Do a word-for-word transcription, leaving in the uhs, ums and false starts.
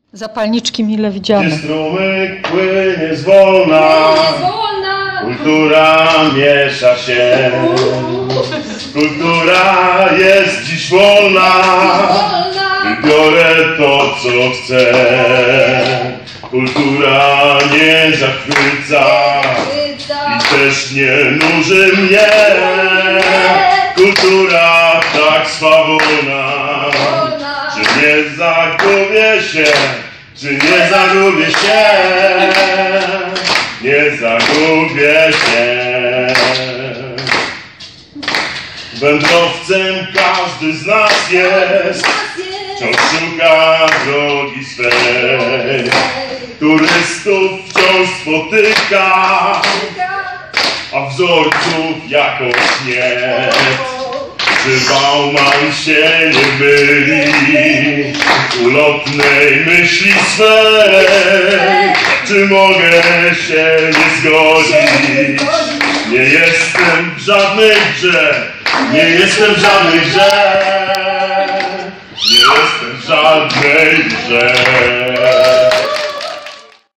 Zapalniczki mile widziane. Gdzie strumyk płynie zwolna, kultura miesza się. Kultura jest dziś wolna, wybiorę to, co chcę. Kultura nie zachwyca i też nie nuży mnie. Kultura tak swawolna, czy nie zagubię się, czy nie zagubię się, nie zagubię się. Wędrowcem każdy z nas jest, wciąż szuka drogi swej. Turystów wciąż spotyka, a wzorców jakoś nie. Czy Bauman się nie myli w ulotnej myśli swej? Czy mogę się nie zgodzić? Nie jestem w żadnej grze, nie jestem w żadnej grze, nie jestem w żadnej grze.